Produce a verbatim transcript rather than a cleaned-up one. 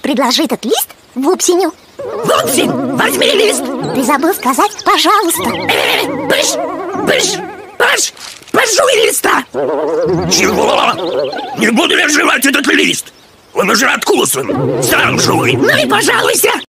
предложи этот лист Вупсеню. Вупсень, возьми лист. Ты забыл сказать «пожалуйста». Пыш, пыш, пыш, пожуй листа. Чего? Не буду я жевать этот лист. Он уже откусан. Сам жуй. Ну и пожалуйся.